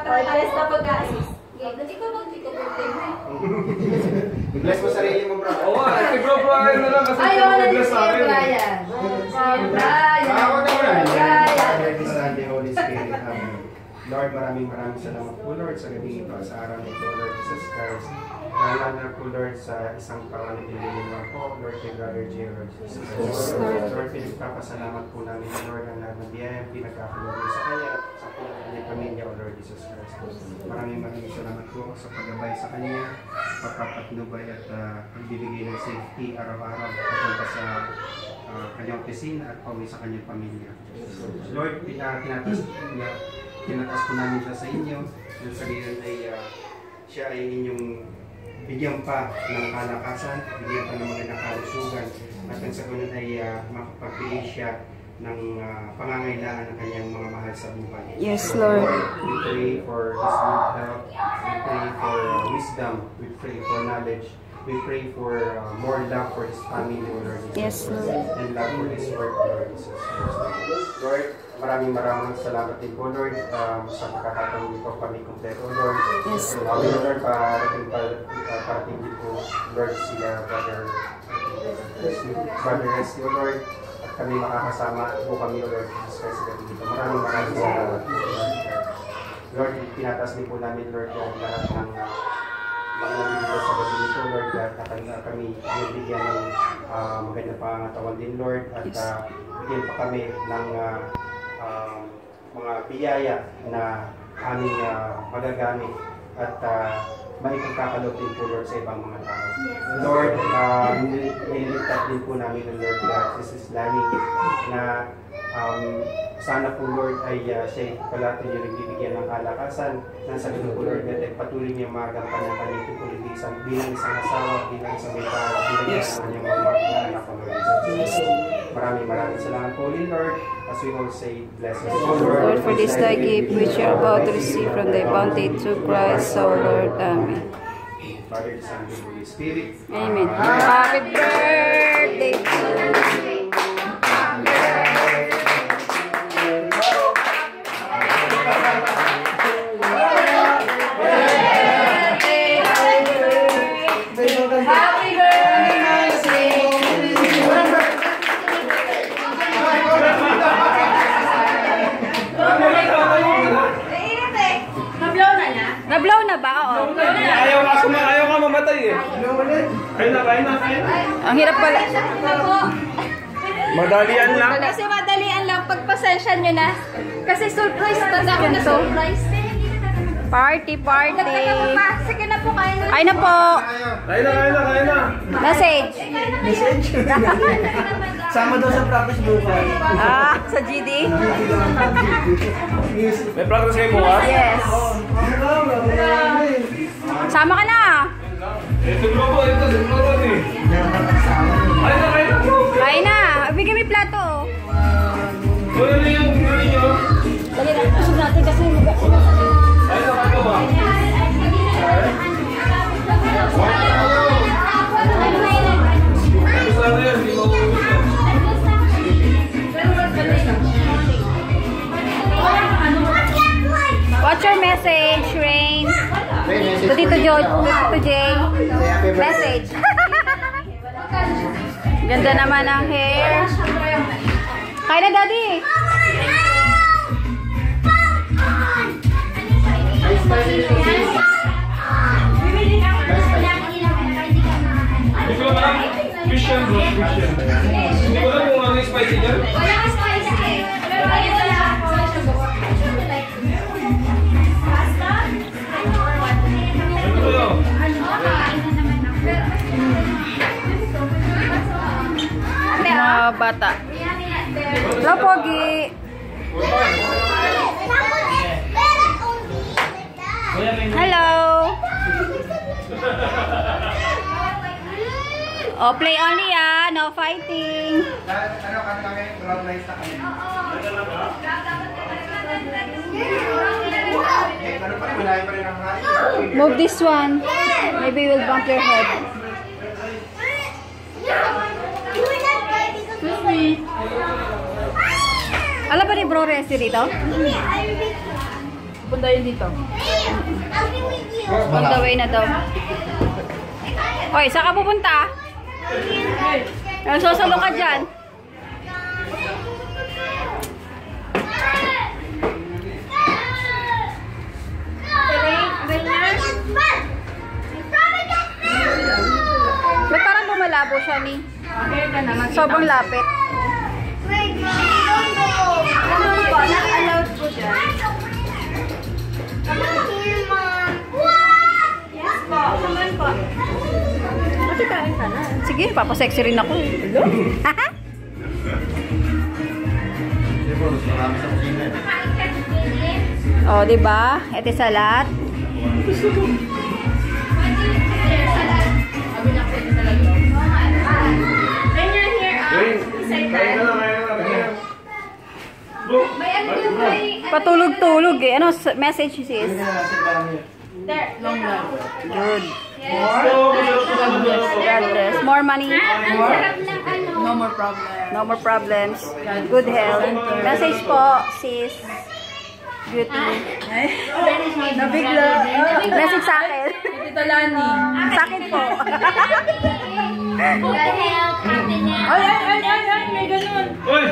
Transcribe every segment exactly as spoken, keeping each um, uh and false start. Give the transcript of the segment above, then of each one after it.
Alas na pag-assist. Ikaw mag-ikaw bless mo sarili mo, bro. Oo, si bro Brian na lang kasi bless sa akin. Brian. Brian. Ako na Brian. Brian. Sunday, Holy Spirit. Lord, maraming maraming salamat po, Lord, sa gabi ito, sa araw nito, Lord Jesus Christ. Naalala po, Lord, sa isang pangalan pinilin po, Lord, kay Brother J. Lord Jesus Christ. Lord, pinagpapasalamat po namin, Lord, ang lahat ng biyayang pinagkakalog sa kanya, sa po ng pamilya, O Lord Jesus Christ. Maraming maraming salamat po sa paggabay sa kanya, pagpapatnubay at uh, pagbibigay ng safety araw-araw papunta sa uh, kanyang opisina at pauwi sa kanyang pamilya. Lord, tinatas tinatas po namin siya sa inyo, dahil sa ganyan ay uh, siya ay inyong bigyan pa ng kalakasan, bigyan pa ng mga nakalusugan, at sa ganun ay uh, makapagbigay siya ng uh, pangangailangan ng kanyang mga mahal sa buhay. Yes, Lord. We pray for His good health, we pray for uh, wisdom, we pray for knowledge, we pray for uh, more love for His family, Lord Jesus. Yes, Lord. And love for His work, Lord Jesus. Lord, maraming maraming salamat din po, Lord, um, sa pagkakataon dito kami kumpleto, Lord. Yes. Amin, Lord, parating pa, uh, parating din po, Lord, sila, Brother, Brother Rescue, Lord, at kami makakasama po kami, Lord, Jesus Christ, dito. Maraming maraming salamat, Lord. Lord, pinataas din po namin, Lord, yung lahat ng uh, mga nabibigay sa gabi nito, Lord, at uh, kami nabigyan ng uh, magandang pangatawan din, Lord, at uh, bigyan pa kami ng uh, uh, mga biyaya na aming uh, magagamit at uh, maipagkakalog din po, Lord, sa ibang mga tao. Lord, uh, nililipat din po namin ng Lord uh, Sis Lani na um, sana po, Lord, ay uh, siya pala niyo nagbibigyan ng kalakasan na sa ganun po, Lord, at patuloy niya magampanan ng kanyang tungkulin isang bilang isang asawa, bilang isang may para, bilang isang kanyang mga mga anak ko, Lord. Maraming maraming salamat po, Lord, as we all say, bless us, O Lord. Lord, for this thy gift which you are about to receive from thy bounty to Christ, O Lord. Amen. Father, Son, and Holy Spirit. Amen. Happy birthday to you. Nablow na ba? Oo. Ayaw ka kuma, ayaw ka mamatay eh. Kaya na, kaya na, kaya na. Ang hirap pala. Madalian lang. Kasi madalian lang. Pagpasensya nyo na. Kasi surprise na ako na surprise. Party, party. Sige na po, kain na. Ay na po. Kaya na, kaya na, kaya na. Message. Message? Sama daw sa practice bukas. Ah, sa G D? May practice kayo bukas? Yes. Sama ka na. Ito grupo, ito, ito grupo eh. Kaya na, kaya na. Kain na. Bigyan mo yung plato. Wala na yung gawin nyo. Dali na. Usog natin kasi Kaya na, kaya ba? Tapos na yan, hindi mo ulit yan. What's your message, Rain? To Tito Jo, to Jay. Message. Ganda naman ang hair. Kain na, Daddy. Hindi ko lang alam. Christian bro, Christian. Hindi ko alam kung ano yung spicy dyan. Wala ka spicy. Pero ayun na lang. Pasta? Ano yun? Mga bata. Hello, Pogi. Hello. Oh, play only ah. No fighting. Ano kan kami? Brown rice na kami. Ano pa rin? Malayo pa rin ang kain. Move this one. Maybe you will bump your head. Excuse me. Alam ba ni Bro Resi dito? Punta yun dito. On the way na daw. Oy, saan ka pupunta? Nagsusulo ka dyan. Ba't parang lumalabo siya ni? Sobrang lapit. Naman po, na-allowed po dyan. Yes po, naman po. Kasi kain ka na. Sige, papasexy rin ako. Haha. Oh, di ba? Ito salat. When you're here, ah, beside that. May ano yung may... Patulog-tulog eh. Ano s- message sis? There. Long run. Good. Yes. God bless. More money. Ang sarap ng ano. No more problem. No more problems. Good health. Message po, sis. Beauty. Nabigla. Message sa akin. Tita Lani. Sa akin po. Good health, happiness. Ay, ay, ay, ay, ay, may ganun. Uy!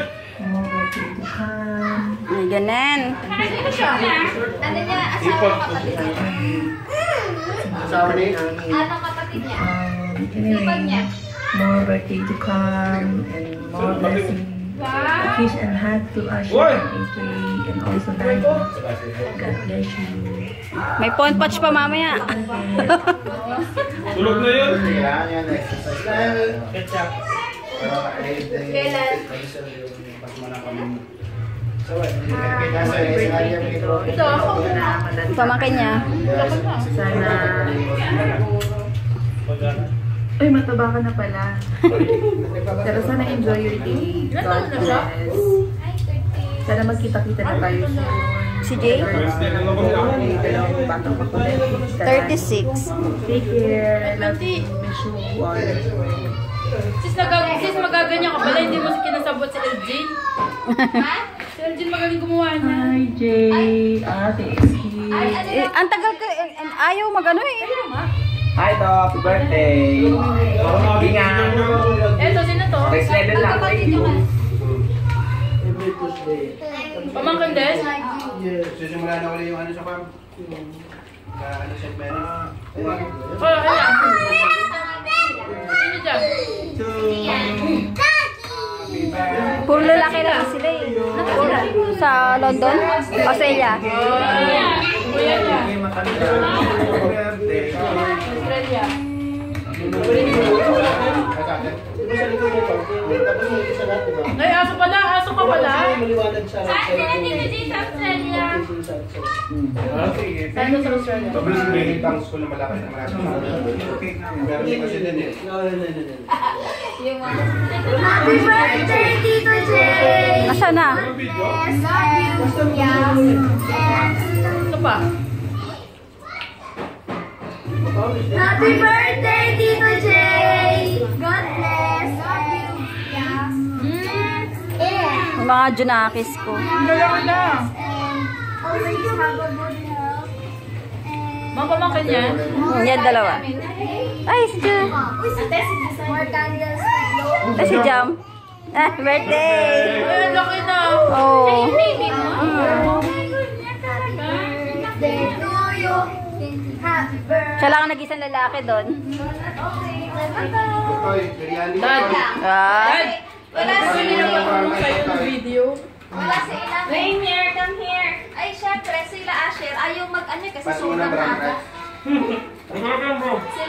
Ay, ganan. Ano siya? Ano niya? Asawa kapatid niya. Kasama ni Ano kapatid niya? Anyway, Sipag niya. more birthday to come and more blessing. Wow. Fish and hat to Asher Why? and A K and also Danny. God bless you. May phone patch pa mamaya. Tulog na yun. Yan, yan, exercise lang. Kailan? Ito ako. Pamangkin niya. Sana... Ay, mataba ka na pala. Pero sana enjoy your day. God bless. Sana magkita-kita na tayo soon. Si Jay? Wednesday na lang ako. thirty-six. Take care. Love you. Miss you all. Sis, nagag sis magaganyan ka pala, hindi mo kinasabot si Elgin. Ha? Si Elgin magaling gumawa niya. Hi, Jay. Ate is Ay, here. ano Eh, lang? ang tagal ka, eh, eh, ayaw magano eh. Hi, to. Happy birthday. Ingat. Eto, sino to? Next level lang. Magkapatid yung ano? Pamangkin din? Sisimula na ulit yung ano sa farm. Sa ano sa Mary. Oh, ayan. Sino dyan? Puro lalaki lang sila eh. Sa London? Australia? Kuya niya. Australia. Ay, aso pala, aso ka pala. Saan sila dito dito sa Australia? Saan ka sa Australia? Sobrang si Mary Tang School na malakas na malakas. Pero hindi kasi din eh. Yung mga... Happy birthday, Tito Jay! Nasaan na? Yes, love you. Yeah. Ito pa. Happy birthday, Tito Jay! God bless. Love you. Yeah. Yeah. Yung mga junakis ko. Dalawa na. Always have a good health. Mga pamangkin yan. Hmm, yan dalawa. Ay, si Jam. More candles with glow. Ay, si Jam. Ah, birthday! Ay, ang laki na. Oh. Baby mo? Mm. Birthday to you. Happy birthday. Siya lang ang nag-isang lalaki doon. Okay, let's go. Oy, biryani. Dad. Ah. Dad. Wala Ano si nila patulong sa'yo ng video? Wala si Ina. Come here, come here. Ay, syempre, sila Asher. Ayaw mag-ano kasi Paano mo na sobrang brand haba. Ang sarap yan, bro. Si